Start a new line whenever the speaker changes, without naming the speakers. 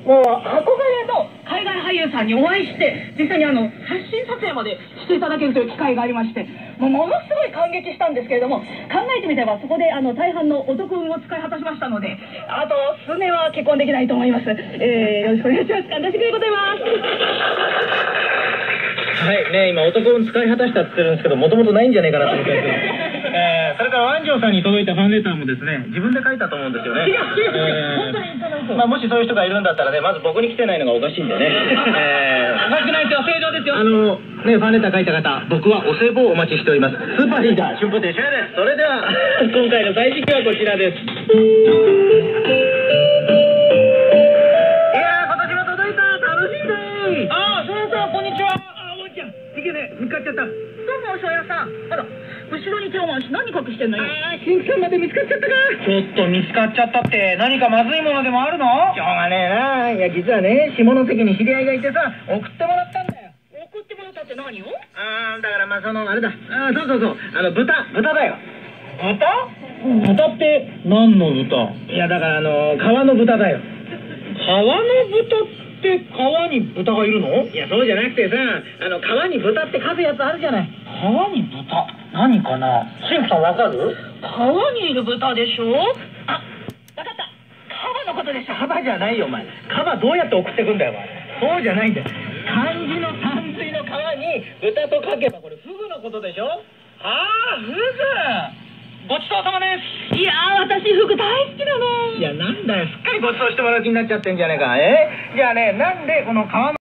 もう憧れの海外俳優さんにお会いして、実際に写真撮影までしていただけるという機会がありまして、ものすごい感激したんですけれども、考えてみればそこで大半のお得運を使い果たしましたので、あと数年は結婚できないと思います。よろしくお願いします。神田茂でございます。
はいね、今男運使い果たしたって言ってるんですけど、もともとないんじゃないかなと思ってるんですけど、それから湾城さんに届いたファンレターもですね、自分で書いたと思うんですよね。
本当にいただいて、
まあもしそういう人がいるんだったらね、まず僕に来てないのがおかしいんでね。
おかしくないですよ、正常ですよ。
ね、ファンレター書いた方、僕はお歳暮をお待ちしております。スーパーリーダー春風亭昇也です。それでは今回の最終日はこちらです。いやー、今年も届いた。楽しいね。
ああ、翔也さん、こんにちは。
あ、おんちゃん、いけね、見つかっちゃった。
どうも、翔也さん。あら、後ろに手を回し何隠してんのよ。
新規さんまで見つかっちゃったか。
ちょっと見つかっちゃったって何かまずいものでもあるの？
しょうがねえな。いや、実はね、下関に知り合いがいてさ、送ってもらったんだよ。
送ってもらったって何を？
だからまああれだ。そうそうそう。豚だよ。
豚って何の豚？
いや、だから川の豚だよ。
川の豚って川に豚がいるの？
いや、そうじゃなくてさ、川に豚って書くやつあるじゃない。
川に豚？何かな？神父さんわかる？
川にいる豚でしょ？あ、わかった。カバのことでしょ。
カバじゃないよ、お前。カバどうやって送ってくんだよ、お前。そうじゃないんだよ。漢字の山水の川に豚と書けばこれフグのことでしょ。
フグ。ごちそうさまです。
いやー、私フグ大好きなの。
いや、なんだよ、すっかりごちそうしてもらう気になっちゃってんじゃねえか。じゃあね、なんでこの川の